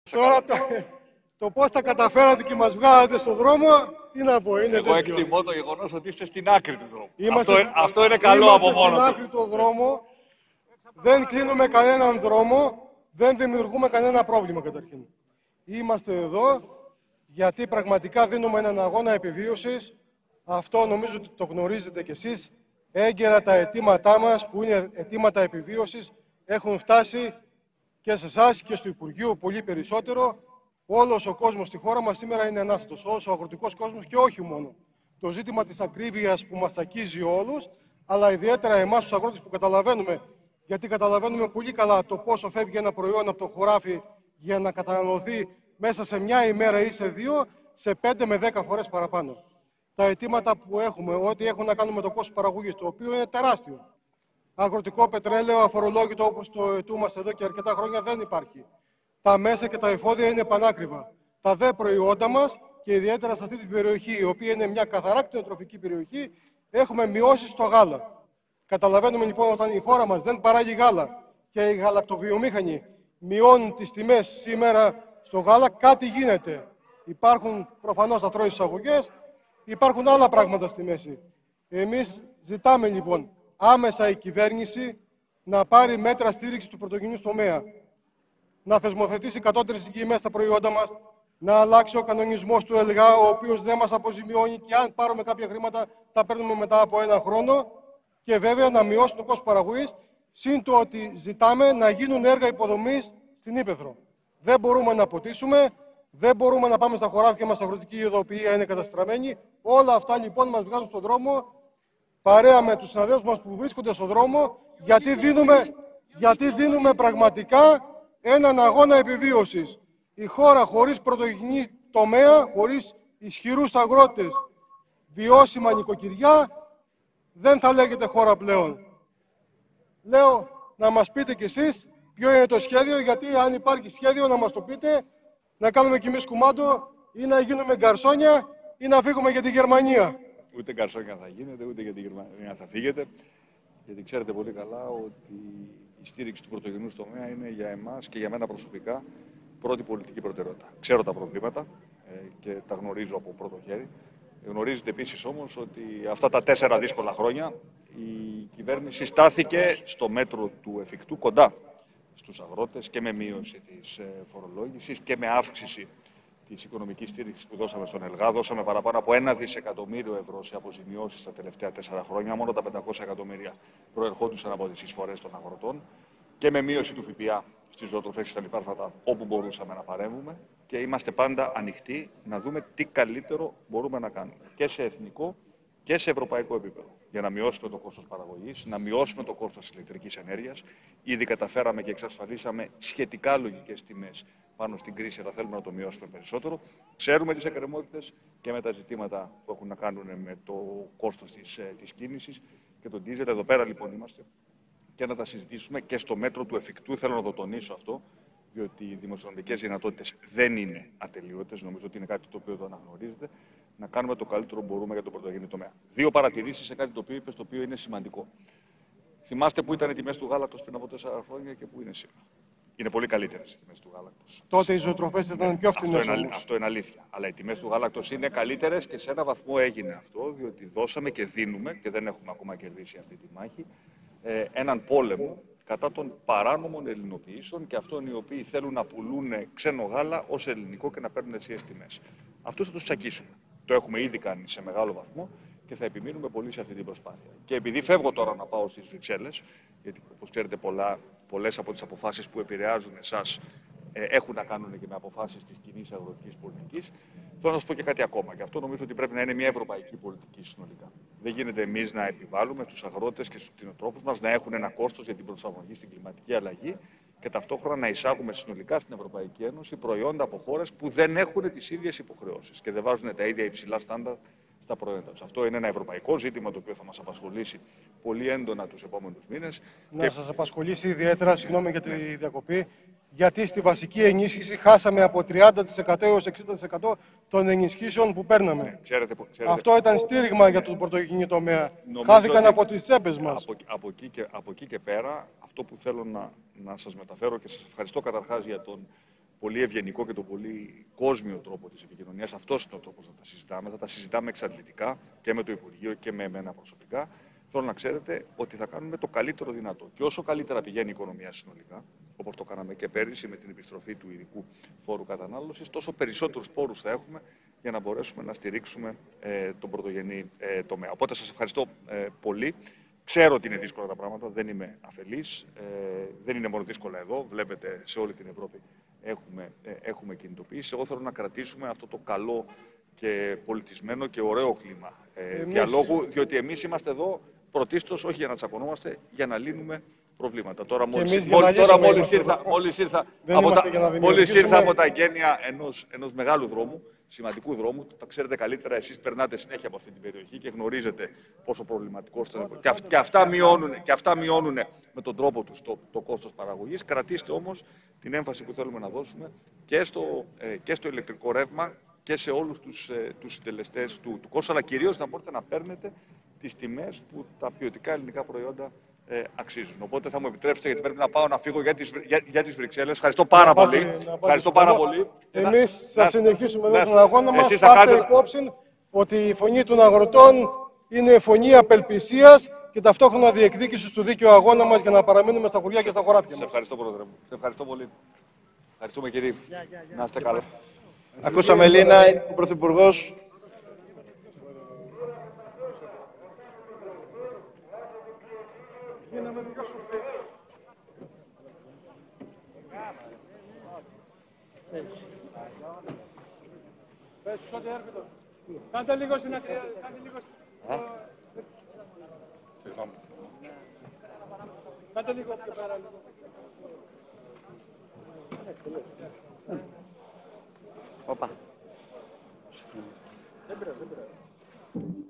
Τώρα το πώς τα καταφέρατε και μας βγάλατε στον δρόμο, τι να πω, είναι Εγώ τέτοιο. εκτιμώ το γεγονός ότι είστε στην άκρη του δρόμου. Αυτό είναι καλό από μόνο στην του. άκρη του δρόμου, δεν κλείνουμε κανέναν δρόμο, δεν δημιουργούμε κανένα πρόβλημα καταρχήν. Είμαστε εδώ γιατί πραγματικά δίνουμε έναν αγώνα επιβίωσης. Αυτό νομίζω ότι το γνωρίζετε κι εσείς. Έγκαιρα τα αιτήματά μας, που είναι αιτήματα επιβίωσης, έχουν φτάσει και σε εσάς και στο Υπουργείο πολύ περισσότερο. Όλος ο κόσμος στη χώρα μας σήμερα είναι ανάστατος, όλος ο αγροτικός κόσμος και όχι μόνο. Το ζήτημα της ακρίβειας που μας τσακίζει όλους, αλλά ιδιαίτερα εμάς τους αγρότες που καταλαβαίνουμε, γιατί καταλαβαίνουμε πολύ καλά το πόσο φεύγει ένα προϊόν από το χωράφι για να καταναλωθεί μέσα σε μια ημέρα ή σε δύο, σε 5 με 10 φορές παραπάνω. Τα αιτήματα που έχουμε, ό,τι έχουν να κάνουν με το κόστος παραγωγής, το οποίο είναι τεράστιο. Αγροτικό πετρέλαιο αφορολόγητο όπως το ετούμαστε εδώ και αρκετά χρόνια δεν υπάρχει. Τα μέσα και τα εφόδια είναι πανάκριβα. Τα δε προϊόντα μας και ιδιαίτερα σε αυτή την περιοχή, η οποία είναι μια καθαρά κτηνοτροφική περιοχή, έχουμε μειώσει στο γάλα. Καταλαβαίνουμε λοιπόν όταν η χώρα μας δεν παράγει γάλα και οι γαλακτοβιομήχανοι μειώνουν τις τιμές σήμερα στο γάλα, κάτι γίνεται. Υπάρχουν προφανώς τα τρώει εισαγωγές, υπάρχουν άλλα πράγματα στη μέση. Εμείς ζητάμε λοιπόν άμεσα η κυβέρνηση να πάρει μέτρα στήριξη του πρωτογενούς τομέα, να θεσμοθετήσει κατώτερη τιμή μέσα στα προϊόντα μας, να αλλάξει ο κανονισμός του ΕΛΓΑ, ο οποίος δεν μας αποζημιώνει και αν πάρουμε κάποια χρήματα τα παίρνουμε μετά από ένα χρόνο, και βέβαια να μειώσει το κόστος παραγωγής, συν το ότι ζητάμε να γίνουν έργα υποδομής στην Ύπαιθρο. Δεν μπορούμε να ποτίσουμε, δεν μπορούμε να πάμε στα χωράφια μας, αγροτική ειδοποιία είναι καταστραμμένη. Όλα αυτά λοιπόν μας βγάζουν στον δρόμο, παρέα με τους συναδέλφους μας που βρίσκονται στον δρόμο, γιατί δίνουμε πραγματικά έναν αγώνα επιβίωσης. Η χώρα χωρίς πρωτογενή τομέα, χωρίς ισχυρούς αγρότες, βιώσιμα νοικοκυριά, δεν θα λέγεται χώρα πλέον. Λέω να μας πείτε κι εσείς ποιο είναι το σχέδιο, γιατί αν υπάρχει σχέδιο να μας το πείτε, να κάνουμε κι εμείς κουμάντο ή να γίνουμε γκαρσόνια ή να φύγουμε για τη Γερμανία. Ούτε γκαρσόνια θα γίνετε, ούτε για τη Γερμανία θα φύγετε. Γιατί ξέρετε πολύ καλά ότι η στήριξη του πρωτογενούς τομέα είναι για εμάς και για μένα προσωπικά πρώτη πολιτική προτεραιότητα. Ξέρω τα προβλήματα και τα γνωρίζω από πρώτο χέρι. Γνωρίζετε επίσης όμως ότι αυτά τα 4 δύσκολα χρόνια η κυβέρνηση στάθηκε στο μέτρο του εφικτού κοντά στους αγρότες και με μείωση της φορολόγησης και με αύξηση της οικονομικής στήριξης που δώσαμε στον ΕΛΓΑ. Δώσαμε παραπάνω από 1 δισεκατομμύριο ευρώ σε αποζημιώσεις τα τελευταία 4 χρόνια. Μόνο τα 500 εκατομμύρια προερχόντουσαν από τις εισφορές των αγροτών και με μείωση του ΦΠΑ στις ζωοτροφές και στα λιπάρφατα όπου μπορούσαμε να παρέμβουμε. Και είμαστε πάντα ανοιχτοί να δούμε τι καλύτερο μπορούμε να κάνουμε και σε εθνικό και σε ευρωπαϊκό επίπεδο. Για να μειώσουμε το κόστος παραγωγής, να μειώσουμε το κόστος της ηλεκτρικής ενέργειας. Ήδη καταφέραμε και εξασφαλίσαμε σχετικά λογικές τιμές πάνω στην κρίση, αλλά θέλουμε να το μειώσουμε περισσότερο. Ξέρουμε τις εκκρεμότητες και με τα ζητήματα που έχουν να κάνουν με το κόστος της κίνησης και τον ντίζελ. Εδώ πέρα λοιπόν είμαστε και να τα συζητήσουμε και στο μέτρο του εφικτού. Θέλω να το τονίσω αυτό, διότι οι δημοσιονομικές δυνατότητες δεν είναι ατελείωτες. Νομίζω ότι είναι κάτι το οποίο το αναγνωρίζετε. Να κάνουμε το καλύτερο μπορούμε για το πρωτογενή τομέα. 2 παρατηρήσεις σε κάτι το οποίο είπες, το οποίο είναι σημαντικό. Θυμάστε που ήταν οι τιμές του γάλακτος πριν από 4 χρόνια και που είναι σήμερα. Είναι πολύ καλύτερες οι τιμές του γάλακτος. Τότε οι ζωοτροφές ήταν πιο φθηνές. Αυτό είναι αλήθεια. Αλλά οι τιμές του γάλακτος είναι καλύτερες και σε ένα βαθμό έγινε αυτό, διότι δώσαμε και δίνουμε, και δεν έχουμε ακόμα κερδίσει αυτή τη μάχη, έναν πόλεμο κατά των παράνομων ελληνοποιήσεων και αυτών οι οποίοι θέλουν να πουλούν ξένο γάλα ως ελληνικό και να παίρνουν αισίες τιμές. Αυτούς θα τους τσακίσουμε. Το έχουμε ήδη κάνει σε μεγάλο βαθμό και θα επιμείνουμε πολύ σε αυτή την προσπάθεια. Και επειδή φεύγω τώρα να πάω στις Βρυξέλλες, γιατί όπως ξέρετε πολλές από τις αποφάσεις που επηρεάζουν εσάς έχουν να κάνουν και με αποφάσεις της κοινής αγροτικής πολιτικής, θέλω να σας πω και κάτι ακόμα. Και αυτό νομίζω ότι πρέπει να είναι μια ευρωπαϊκή πολιτική συνολικά. Δεν γίνεται εμείς να επιβάλλουμε στους αγρότες και στους κτηνοτρόφους μας να έχουν ένα κόστος για την προσαρμογή στην κλιματική αλλαγή και ταυτόχρονα να εισάγουμε συνολικά στην Ευρωπαϊκή Ένωση προϊόντα από χώρες που δεν έχουν τις ίδιες υποχρεώσεις και δεν βάζουν τα ίδια υψηλά στάνταρ στα προϊόντα τους. Αυτό είναι ένα ευρωπαϊκό ζήτημα το οποίο θα μας απασχολήσει πολύ έντονα τους επόμενους μήνες. Να σας απασχολήσει ιδιαίτερα, συγγνώμη για τη διακοπή, γιατί στη βασική ενίσχυση χάσαμε από 30% έως 60% των ενισχύσεων που παίρναμε. Ξέρετε, αυτό ήταν στήριγμα για τον πρωτογενή τομέα. Χάθηκαν από τις τσέπες μας. Από εκεί και πέρα, αυτό που θέλω να σας μεταφέρω και σας ευχαριστώ καταρχάς για τον πολύ ευγενικό και τον πολύ κόσμιο τρόπο της επικοινωνίας. Αυτός είναι ο τρόπος να τα συζητάμε. Θα τα συζητάμε εξαντλητικά και με το Υπουργείο και με εμένα προσωπικά. Θέλω να ξέρετε ότι θα κάνουμε το καλύτερο δυνατό. Και όσο καλύτερα πηγαίνει η οικονομία συνολικά, όπως το κάναμε και πέρυσι με την επιστροφή του ειδικού φόρου κατανάλωσης, τόσο περισσότερους πόρους θα έχουμε για να μπορέσουμε να στηρίξουμε τον πρωτογενή τομέα. Οπότε σας ευχαριστώ πολύ. Ξέρω ότι είναι δύσκολα τα πράγματα, δεν είμαι αφελής. Δεν είναι μόνο δύσκολα εδώ. Βλέπετε, σε όλη την Ευρώπη έχουμε κινητοποιήσει. Εγώ θέλω να κρατήσουμε αυτό το καλό και πολιτισμένο και ωραίο κλίμα διαλόγου, διότι εμείς είμαστε εδώ πρωτίστως όχι για να τσακωνόμαστε, για να λύνουμε προβλήματα. Τώρα μόλις ήρθα από τα εγγένεια ενός μεγάλου δρόμου, σημαντικού δρόμου, τα ξέρετε καλύτερα, εσείς περνάτε συνέχεια από αυτή την περιοχή και γνωρίζετε πόσο προβληματικός είναι. Και αυτά μειώνουν με τον τρόπο τους το κόστος παραγωγής. Κρατήστε όμως την έμφαση που θέλουμε να δώσουμε και στο ηλεκτρικό ρεύμα και σε όλους τους συντελεστές του κόστου, αλλά κυρίως να μπορείτε να παίρνετε τις τιμές που τα ποιοτικά ελληνικά προϊόντα αξίζουν. Οπότε θα μου επιτρέψετε, γιατί πρέπει να πάω να φύγω για τις Βρυξέλλες. Ευχαριστώ πάρα πολύ. Ευχαριστώ πάρα πολύ. Εμείς θα συνεχίσουμε εδώ τον αγώνα μας. Πάρτε υπόψη ότι η φωνή των αγροτών είναι φωνή απελπισίας και ταυτόχρονα διεκδίκησης του δίκαιου αγώνα μας για να παραμείνουμε στα χωριά και στα χωράφια μας. Σε ευχαριστώ, Πρόεδρε μου. Σε ευχαριστώ πολύ. Ευχαριστούμε, κύριε. Να είστε καλά. Ακούσαμε, Ελίνα, ο Πρωθυπουργός. Κάντε λίγο στην ακραία. Κάντε λίγο πιο πέρα. Όπα. Δεν πειράζει.